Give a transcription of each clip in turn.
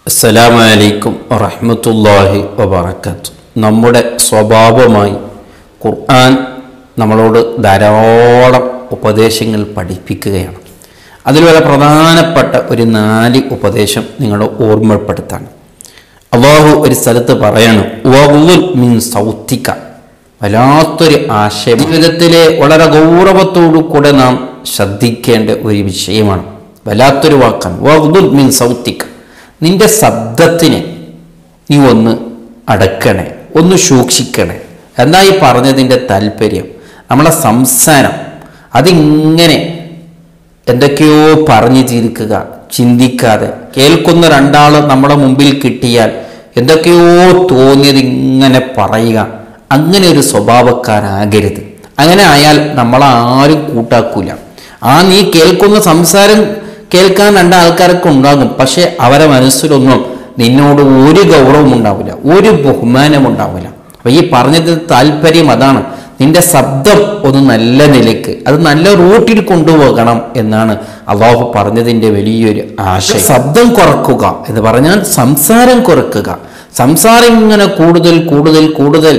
അസ്സലാമു അലൈക്കും വറഹ്മത്തുള്ളാഹി വബറകാതുഹു. നമ്മുടെ സ്വഭാവമായി ഖുർആൻ നമ്മളോട് ധാരാളം ഉപദേശങ്ങൾ പഠിപ്പിക്കുകയാണ്. അതിൽ വളരെ പ്രധാനപ്പെട്ട ഒരു 4 ഉപദേശം നിങ്ങളെ ഓർമ്മപ്പെടുത്താണ്. അല്ലാഹു ഒരു സ്ഥലത്ത് പറയാണ്, വഗ്ളുൽ മിൻ സൗത്തിക. വല്ലാത്തൊരു ആശയം, ജീവിതത്തിലെ വളരെ ഗൗരവത്തോടു കൂടെ നാം ശ്രദ്ധിക്കേണ്ട ഒരു വിഷയമാണ്. വല്ലാത്തൊരു വാക്കാണ് വഗ്ളുൽ മിൻ സൗത്തിക. നിന്റെ ശബ്ദത്തിനെ നീ ഒന്ന് അടക്കണേ, ഒന്ന് സൂക്ഷിക്കണേ. എന്താ ഈ പറഞ്ഞതിൻ്റെ താല്പര്യം? നമ്മളെ സംസാരം അതിങ്ങനെ എന്തൊക്കെയോ പറഞ്ഞു തീർക്കുക, ചിന്തിക്കാതെ. കേൾക്കുന്ന 2 ആൾ നമ്മുടെ മുമ്പിൽ കിട്ടിയാൽ എന്തൊക്കെയോ തോന്നിയത് ഇങ്ങനെ പറയുക, അങ്ങനെ ഒരു സ്വഭാവക്കാരാകരുത്. അങ്ങനെ ആയാൽ നമ്മളാരും കൂട്ടാക്കൂല. നീ കേൾക്കുന്ന സംസാരം കേൾക്കാൻ 2 ആൾക്കാരൊക്കെ ഉണ്ടാകും, പക്ഷെ അവരെ മനസ്സിലൊന്നും നിന്നോട് ഒരു ഗൗരവം ഉണ്ടാവില്ല, ഒരു ബഹുമാനം ഉണ്ടാവില്ല. അപ്പൊ ഈ പറഞ്ഞതിന് താല്പര്യം അതാണ്. നിന്റെ ശബ്ദം ഒന്ന് നല്ല നിലയ്ക്ക്, അത് നല്ല റൂട്ടിൽ കൊണ്ടുപോകണം എന്നാണ് അല്ലാഹു പറഞ്ഞതിൻ്റെ വലിയൊരു ആശയം. ശബ്ദം കുറക്കുക എന്ന് പറഞ്ഞാൽ സംസാരം കുറക്കുക. സംസാരം ഇങ്ങനെ കൂടുതൽ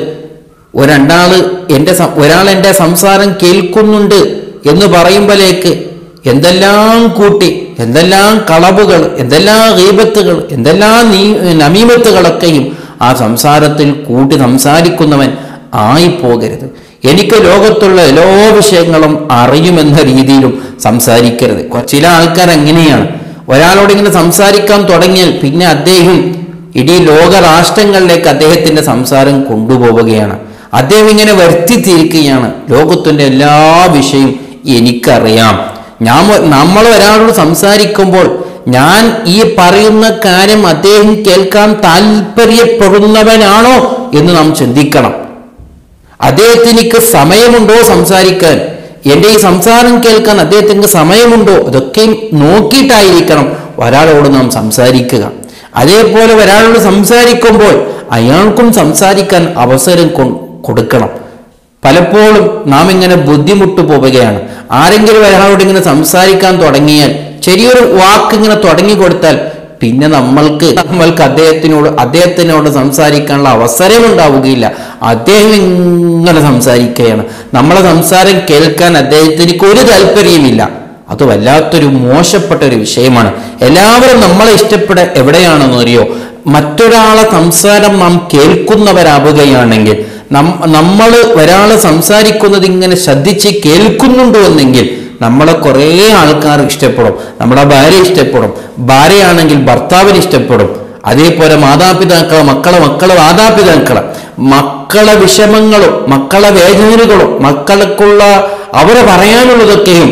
ഒരാൾ എൻ്റെ സംസാരം കേൾക്കുന്നുണ്ട് എന്ന് പറയുമ്പോഴേക്ക് എന്തെല്ലാം കൂട്ടി, എന്തെല്ലാം കളവുകൾ, എന്തെല്ലാം ഗീബത്തുകൾ, എന്തെല്ലാം നമീമത്തുകളൊക്കെയും ആ സംസാരത്തിൽ കൂട്ടി സംസാരിക്കുന്നവൻ ആയിപ്പോകരുത്. എനിക്ക് ലോകത്തുള്ള എല്ലാ വിഷയങ്ങളും അറിയുമെന്ന രീതിയിലും സംസാരിക്കരുത്. ചില ആൾക്കാർ അങ്ങനെയാണ്. ഒരാളോട് ഇങ്ങനെ സംസാരിക്കാൻ തുടങ്ങിയാൽ പിന്നെ അദ്ദേഹം ഇടീ ലോകരാഷ്ട്രങ്ങളിലേക്ക് അദ്ദേഹത്തിൻ്റെ സംസാരം കൊണ്ടുപോവുകയാണ്. അദ്ദേഹം ഇങ്ങനെ വരുത്തിത്തിരിക്കുകയാണ്, ലോകത്തിൻ്റെ എല്ലാ വിഷയവും എനിക്കറിയാം. നമ്മൾ ഒരാളോട് സംസാരിക്കുമ്പോൾ ഞാൻ ഈ പറയുന്ന കാര്യം അദ്ദേഹം കേൾക്കാൻ താല്പര്യപ്പെടുന്നവനാണോ എന്ന് നാം ചിന്തിക്കണം. അദ്ദേഹത്തിനിക്ക് സമയമുണ്ടോ സംസാരിക്കാൻ? എൻ്റെ ഈ സംസാരം കേൾക്കാൻ അദ്ദേഹത്തിന് സമയമുണ്ടോ? ഇതൊക്കെയും നോക്കിയിട്ടായിരിക്കണം ഒരാളോട് നാം സംസാരിക്കുക. അതേപോലെ ഒരാളോട് സംസാരിക്കുമ്പോൾ അയാൾക്കും സംസാരിക്കാൻ അവസരം കൊടുക്കണം. പലപ്പോഴും നാം ഇങ്ങനെ ബുദ്ധിമുട്ട് പോവുകയാണ്. ആരെങ്കിലും ഒരാളോട് ഇങ്ങനെ സംസാരിക്കാൻ തുടങ്ങിയാൽ, ചെറിയൊരു വാക്ക് ഇങ്ങനെ തുടങ്ങി കൊടുത്താൽ പിന്നെ നമ്മൾക്ക് അദ്ദേഹത്തിനോട് സംസാരിക്കാനുള്ള അവസരം ഉണ്ടാവുകയില്ല. അദ്ദേഹം ഇങ്ങനെ സംസാരിക്കുകയാണ്, നമ്മളെ സംസാരം കേൾക്കാൻ അദ്ദേഹത്തിന് ഒരു താല്പര്യമില്ല. അത് വല്ലാത്തൊരു മോശപ്പെട്ട ഒരു വിഷയമാണ്. എല്ലാവരും നമ്മളെ ഇഷ്ടപ്പെടാൻ എവിടെയാണെന്ന് അറിയോ? മറ്റൊരാളെ സംസാരം നാം കേൾക്കുന്നവരാവുകയാണെങ്കിൽ, നമ്മൾ ഒരാൾ സംസാരിക്കുന്നത് ഇങ്ങനെ ശ്രദ്ധിച്ച് കേൾക്കുന്നുണ്ടോ എന്നെങ്കിൽ നമ്മളെ കുറേ ആൾക്കാർ ഇഷ്ടപ്പെടും. നമ്മുടെ ഭാര്യ ഇഷ്ടപ്പെടും, ഭാര്യയാണെങ്കിൽ ഭർത്താവിന് ഇഷ്ടപ്പെടും. അതേപോലെ മാതാപിതാക്കളെ, മക്കളെ മാതാപിതാക്കളെ, മക്കളെ വിഷമങ്ങളും മക്കളെ വേദനകളും മക്കൾക്കുള്ള അവരെ പറയാനുള്ളതൊക്കെയും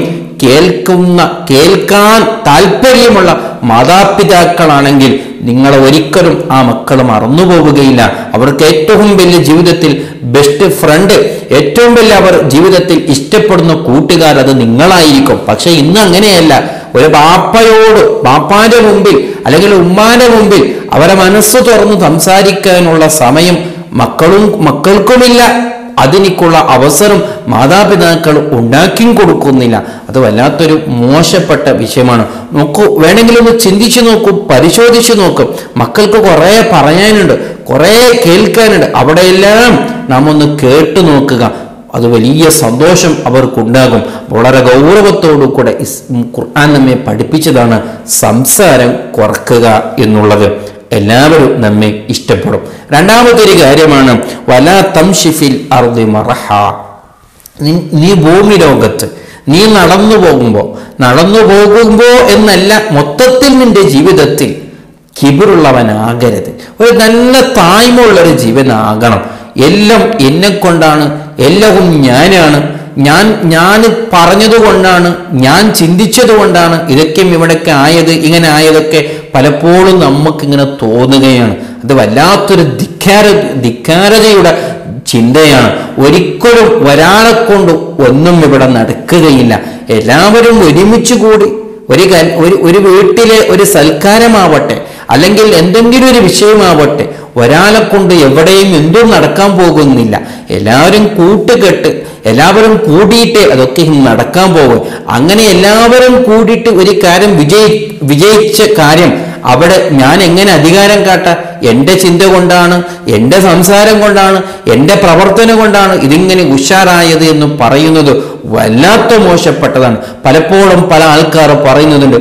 കേൾക്കാൻ താല്പര്യമുള്ള മാതാപിതാക്കളാണെങ്കിൽ നിങ്ങളെ ഒരിക്കലും ആ മക്കൾ മറന്നുപോവുകയില്ല. അവർക്ക് ഏറ്റവും വലിയ ജീവിതത്തിൽ ബെസ്റ്റ് ഫ്രണ്ട്, ഏറ്റവും വലിയ അവർ ജീവിതത്തിൽ ഇഷ്ടപ്പെടുന്ന കൂട്ടുകാർ അത് നിങ്ങളായിരിക്കും. പക്ഷെ ഇന്ന് അങ്ങനെയല്ല. ഒരു ബാപ്പാന്റെ മുമ്പിൽ അല്ലെങ്കിൽ ഉമ്മാന്റെ മുമ്പിൽ അവരെ മനസ്സ് തുറന്ന് സംസാരിക്കാനുള്ള സമയം മക്കൾക്കുമില്ല. അതിനുള്ള അവസരം മാതാപിതാക്കൾ ഉണ്ടാക്കി കൊടുക്കുന്നില്ല. അത് വല്ലാത്തൊരു മോശപ്പെട്ട വിഷയമാണ്. വേണമെങ്കിൽ ഒന്ന് ചിന്തിച്ചു നോക്കൂ, പരിശോധിച്ചു നോക്കും. മക്കൾക്ക് കുറേ പറയാനുണ്ട്, കുറേ കേൾക്കാനുണ്ട്. അവിടെയെല്ലാം നാം ഒന്ന് കേട്ടു നോക്കുക. അത് വലിയ സന്തോഷം അവർക്കുണ്ടാകും. വളരെ ഗൗരവത്തോടു കൂടെ ഖുർആൻ നമ്മെ പഠിപ്പിച്ചതാണ് സംസാരം കുറക്കുക എന്നുള്ളത്. എല്ലാവരും നമ്മെ ഇഷ്ടപ്പെടും. രണ്ടാമതൊരു കാര്യമാണ് വലാ തംശി ഫിൽ അർദി മറഹ. നീ ഭൂമി ലോകത്ത് നീ നടന്നു പോകുമ്പോ എന്നല്ല, മൊത്തത്തിൽ നിന്റെ ജീവിതത്തിൽ കിബിറുള്ളവനാകരുത്. ഒരു നല്ല താഴ്മയുള്ളൊരു ജീവനാകണം. എല്ലാം എന്നെ കൊണ്ടാണ്, എല്ലാവും ഞാനാണ്, ഞാൻ പറഞ്ഞതുകൊണ്ടാണ്, ഞാൻ ചിന്തിച്ചത് കൊണ്ടാണ് ഇതൊക്കെയും ഇവിടൊക്കെ ആയത്, ഇങ്ങനെ ആയതൊക്കെ പലപ്പോഴും നമുക്കിങ്ങനെ തോന്നുകയാണ്. അത് വല്ലാത്തൊരു ധിക്കാരതയുടെ ചിന്തയാണ്. ഒരിക്കലും ഒരാളെ കൊണ്ട് ഒന്നും ഇവിടെ നടക്കുകയില്ല. എല്ലാവരും ഒരുമിച്ച് കൂടി ഒരു വീട്ടിലെ ഒരു സൽക്കാരമാവട്ടെ, അല്ലെങ്കിൽ എന്തെങ്കിലും ഒരു വിഷയമാവട്ടെ, ഒരാളെ കൊണ്ട് എവിടെയും എന്തും നടക്കാൻ പോകുന്നില്ല. എല്ലാവരും കൂട്ടുകെട്ട്, എല്ലാവരും കൂടിയിട്ട് അതൊക്കെ നടക്കാൻ പോകും. അങ്ങനെ എല്ലാവരും കൂടിയിട്ട് ഒരു കാര്യം വിജയിച്ച കാര്യം അവിടെ ഞാൻ എങ്ങനെ അധികാരം കാട്ടാം? എൻ്റെ ചിന്ത കൊണ്ടാണ്, എൻ്റെ സംസാരം കൊണ്ടാണ്, എൻ്റെ പ്രവർത്തനം കൊണ്ടാണ് ഇതിങ്ങനെ ഉഷാറായത് എന്ന് പറയുന്നത് വല്ലാത്ത മോശപ്പെട്ടതാണ്. പലപ്പോഴും പല ആൾക്കാർ പറയുന്നതുണ്ട്,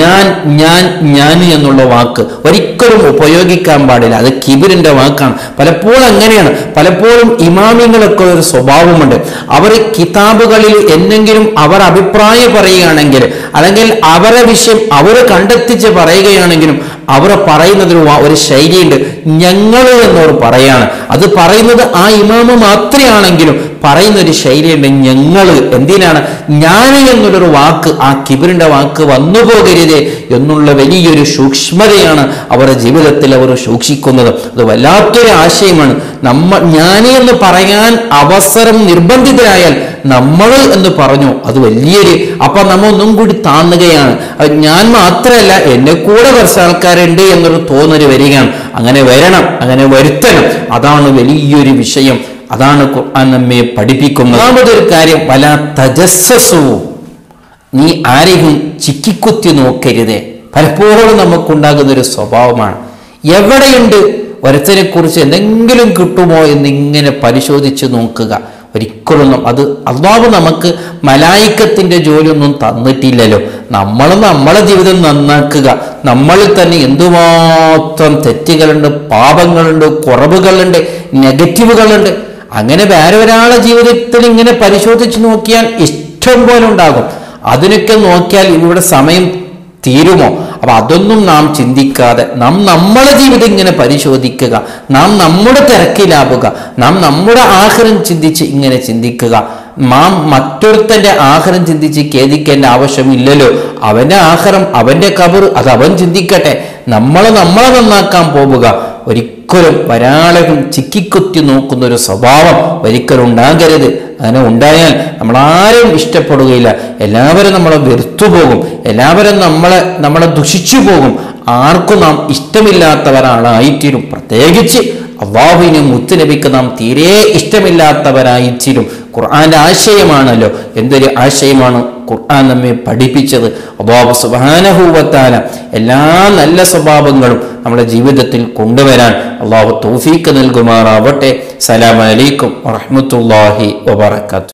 ഞാൻ എന്നുള്ള വാക്ക് ഒരിക്കലും ഉപയോഗിക്കാൻ പാടില്ല, അത് കിബിറിന്റെ വാക്കാണ്. പലപ്പോഴും അങ്ങനെയാണ്. പലപ്പോഴും ഇമാമിങ്ങളൊക്കെ ഒരു സ്വഭാവമുണ്ട്. അവർ കിതാബുകളിൽ എന്തെങ്കിലും അവർ അഭിപ്രായം പറയുകയാണെങ്കിൽ, അല്ലെങ്കിൽ അവരെ വിഷയം അവർ കണ്ടെത്തിച്ച് പറയുകയാണെങ്കിലും അവർ പറയുന്നതിന് ഒരു ശൈലിയുണ്ട്. ഞങ്ങൾ എന്നവർ പറയാണ്. അത് പറയുന്നത് ആ ഇമാമ് മാത്രമാണെങ്കിലും പറയുന്ന ഒരു ശൈലിയുണ്ട്. ഞങ്ങൾ എന്തിനാണ്? ഞാൻ എന്നുള്ളൊരു വാക്ക്, ആ കിബിറിന്റെ വാക്ക് വന്നു പോകരുത് എന്നുള്ള വലിയൊരു സൂക്ഷ്മതയാണ് അവരുടെ ജീവിതത്തിൽ അവർ സൂക്ഷിക്കുന്നത്. അത് വല്ലാത്തൊരു ആശയമാണ്. ഞാൻ എന്ന് പറയാൻ അവസരം നിർബന്ധിതരായാൽ നമ്മൾ എന്ന് പറഞ്ഞു, അത് വലിയൊരു, അപ്പൊ നമ്മ ഒന്നും കൂടി താന്നുകയാണ്. ഞാൻ മാത്രമല്ല, എന്നെ കൂടെ കുറച്ച് ആൾക്കാരുണ്ട് എന്നൊരു തോന്നൽ വരികയാണ്. അങ്ങനെ വരണം, അങ്ങനെ വരുത്തണം. അതാണ് വലിയൊരു വിഷയം. അതാണ് ഖുർആൻ നമ്മെ പഠിപ്പിക്കുന്നത്. ഒന്നാമതൊരു കാര്യം, വല തജസ്സസു, നീ ആരെയും ചിക്കിക്കുത്തി നോക്കരുത്. പലപ്പോഴും നമുക്കുണ്ടാകുന്ന ഒരു സ്വഭാവമാണ്. എവിടെയുണ്ട് ഒരുത്തനെ കുറിച്ച് എന്തെങ്കിലും കിട്ടുമോ എന്നിങ്ങനെ പരിശോധിച്ച് നോക്കുക. ഒരിക്കലും അത് അല്ലാഹു നമുക്ക് മലായിക്കത്തിന്റെ ജോലിയൊന്നും തന്നിട്ടില്ലല്ലോ. നമ്മളെ ജീവിതം നന്നാക്കുക. നമ്മളിൽ തന്നെ എന്തുമാത്രം തെറ്റുകളുണ്ട്, പാപങ്ങളുണ്ട്, കുറവുകളുണ്ട്, നെഗറ്റീവുകളുണ്ട്. അങ്ങനെ വേറെ ഒരാളെ ജീവിതത്തിൽ ഇങ്ങനെ പരിശോധിച്ച് നോക്കിയാൽ ഇഷ്ടം പോലെ ഉണ്ടാകും. അതിനൊക്കെ നോക്കിയാൽ ഇവിടെ സമയം തീരുമോ? അപ്പൊ അതൊന്നും നാം ചിന്തിക്കാതെ നമ്മളെ ജീവിതം ഇങ്ങനെ പരിശോധിക്കുക, നാം നമ്മുടെ തിരക്കിലാവുക, നാം നമ്മുടെ ആഹാരം ചിന്തിച്ച് ഇങ്ങനെ ചിന്തിക്കുക. മറ്റൊരുത്തന്റെ ആഹാരം ചിന്തിച്ച് ഖേദിക്കേണ്ട ആവശ്യമില്ലല്ലോ. അവന്റെ ആഹാരം, അവന്റെ ഖബർ, അത് അവൻ ചിന്തിക്കട്ടെ. നമ്മളെ നന്നാക്കാൻ പോവുക. ഒരിക്കലും ഒരാളെയും ചിക്കിക്കുത്തി നോക്കുന്ന ഒരു സ്വഭാവം ഒരിക്കലും ഉണ്ടാകരുത്. അങ്ങനെ ഉണ്ടായാൽ നമ്മളാരും ഇഷ്ടപ്പെടുകയില്ല. എല്ലാവരും നമ്മളെ വെറുത്തുപോകും. എല്ലാവരും നമ്മളെ ദുഷിച്ചു പോകും. ആർക്കും നാം ഇഷ്ടമില്ലാത്തവരാളായിത്തീരും. പ്രത്യേകിച്ച് അല്ലാഹുവിനും മുത്തുനബിക്ക് നാം തീരെ ഇഷ്ടമില്ലാത്തവരായിത്തീരും. ഖുർആന്റെ ആശയമാണല്ലോ. എന്തൊരു ആശയമാണ് ഖുർആൻ നമ്മെ പഠിപ്പിച്ചത്. അല്ലാഹു സുബ്ഹാനഹു വ തആല എല്ലാ നല്ല സ്വഭാവങ്ങളും നമ്മുടെ ജീവിതത്തിൽ കൊണ്ടുവരാൻ അല്ലാഹു തൗഫീഖ് നൽകുമാറാവട്ടെ. സലാമു അലൈക്കും വറഹ്മത്തുള്ളാഹി വബറകാതുഹു.